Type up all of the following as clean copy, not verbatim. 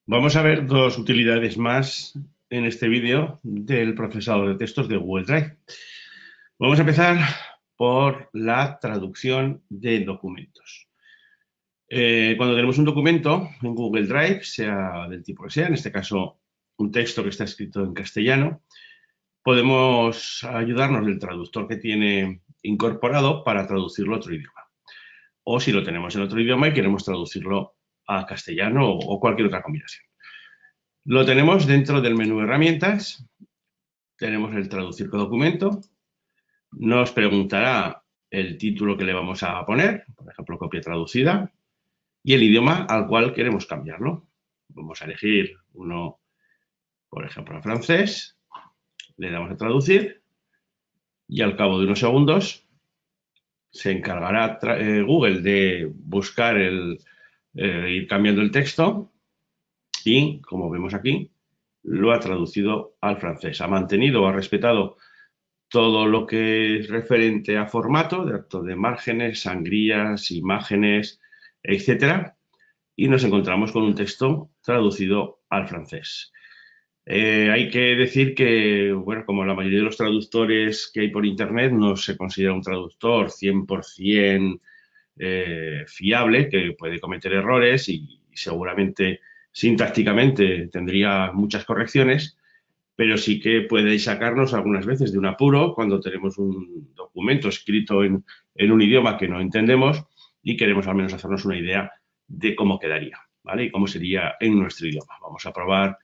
Vamos a ver dos utilidades más en este vídeo del procesador de textos de Google Drive. Vamos a empezar por la traducción de documentos. Cuando tenemos un documento en Google Drive, sea del tipo que sea, en este caso un texto que está escrito en castellano, podemos ayudarnos del traductor que tiene incorporado para traducirlo a otro idioma. O si lo tenemos en otro idioma y queremos traducirlo a castellano o cualquier otra combinación. Lo tenemos dentro del menú herramientas, tenemos el traducir con documento, nos preguntará el título que le vamos a poner, por ejemplo, copia traducida, y el idioma al cual queremos cambiarlo. Vamos a elegir uno, por ejemplo, francés, le damos a traducir y al cabo de unos segundos se encargará Google de buscar ir cambiando el texto y, como vemos aquí, lo ha traducido al francés. Ha mantenido o ha respetado todo lo que es referente a formato, de márgenes, sangrías, imágenes, etcétera, y nos encontramos con un texto traducido al francés. Hay que decir que, bueno, como la mayoría de los traductores que hay por internet, no se considera un traductor 100% fiable, que puede cometer errores y seguramente sintácticamente tendría muchas correcciones, pero sí que puede sacarnos algunas veces de un apuro cuando tenemos un documento escrito en un idioma que no entendemos y queremos al menos hacernos una idea de cómo quedaría, ¿vale? Y cómo sería en nuestro idioma. Vamos a probar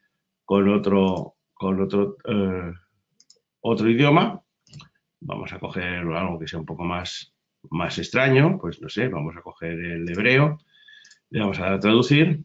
con otro idioma. Vamos a coger algo que sea un poco más extraño, pues no sé, vamos a coger el hebreo, le vamos a dar a traducir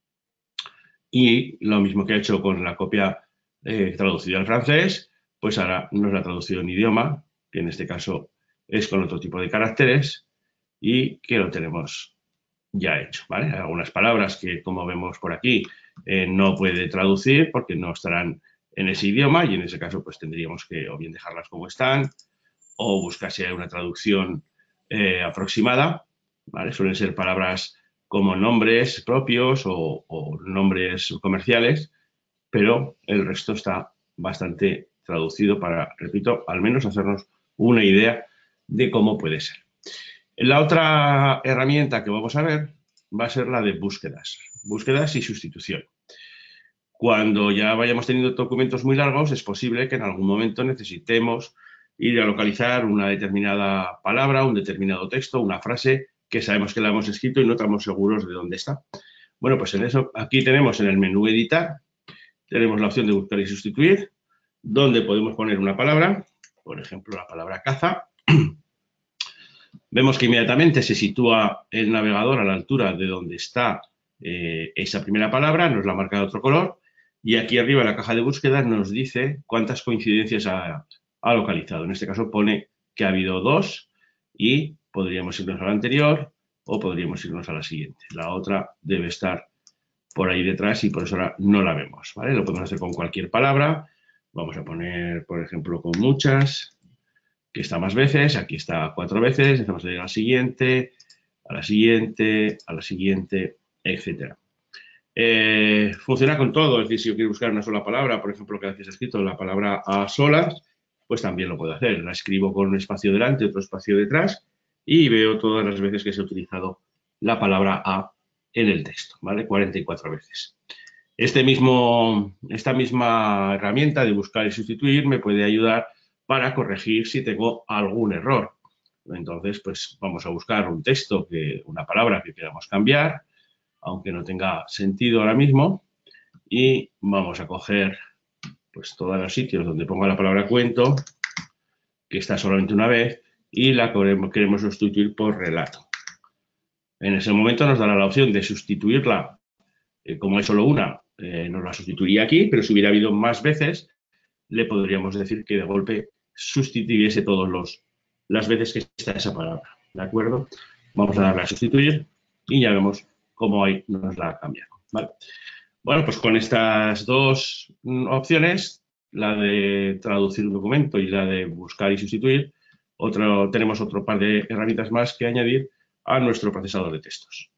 y lo mismo que he hecho con la copia traducida al francés, pues ahora nos la ha traducido en idioma, que en este caso es con otro tipo de caracteres y que lo tenemos ya hecho, ¿vale? Hay algunas palabras que, como vemos por aquí, no puede traducir porque no estarán en ese idioma y en ese caso pues tendríamos que o bien dejarlas como están o buscar si hay una traducción aproximada, ¿vale? Suelen ser palabras como nombres propios o nombres comerciales, pero el resto está bastante traducido para, repito, al menos hacernos una idea de cómo puede ser. La otra herramienta que vamos a ver va a ser la de búsquedas y sustitución. Cuando ya vayamos teniendo documentos muy largos, es posible que en algún momento necesitemos ir a localizar una determinada palabra, un determinado texto, una frase que sabemos que la hemos escrito y no estamos seguros de dónde está. Bueno, pues en eso, aquí tenemos en el menú editar, tenemos la opción de buscar y sustituir, donde podemos poner una palabra, por ejemplo, la palabra caza. Vemos que inmediatamente se sitúa el navegador a la altura de donde está esa primera palabra, nos la marca de otro color, y aquí arriba en la caja de búsqueda nos dice cuántas coincidencias ha localizado. En este caso pone que ha habido 2 y podríamos irnos a la anterior o podríamos irnos a la siguiente. La otra debe estar por ahí detrás y por eso ahora no la vemos, ¿vale? Lo podemos hacer con cualquier palabra. Vamos a poner, por ejemplo, con muchas, que está más veces, aquí está 4 veces, dejamos de ir a la siguiente, a la siguiente, a la siguiente, etcétera. Funciona con todo, es decir, si yo quiero buscar una sola palabra, por ejemplo, que a veces he escrito la palabra a solas, pues también lo puedo hacer. La escribo con un espacio delante, otro espacio detrás y veo todas las veces que se ha utilizado la palabra a en el texto, ¿vale? 44 veces. Esta misma herramienta de buscar y sustituir me puede ayudar para corregir si tengo algún error. Entonces, pues vamos a buscar un texto, una palabra que queramos cambiar, aunque no tenga sentido ahora mismo, y vamos a coger pues todos los sitios donde ponga la palabra cuento, que está solamente una vez, y la queremos sustituir por relato. En ese momento nos dará la opción de sustituirla, como es solo una, nos la sustituiría aquí, pero si hubiera habido más veces, le podríamos decir que de golpe sustituyese todas las veces que está esa palabra. ¿De acuerdo? Vamos a darle a sustituir y ya vemos cómo ahí nos la ha cambiado. ¿Vale? Bueno, pues con estas dos opciones, la de traducir un documento y la de buscar y sustituir, tenemos otro par de herramientas más que añadir a nuestro procesador de textos.